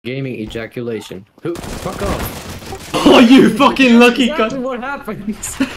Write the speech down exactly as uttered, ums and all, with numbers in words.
Gaming ejaculation. Who? Fuck off. Oh, you fucking lucky That's cunt! what happens.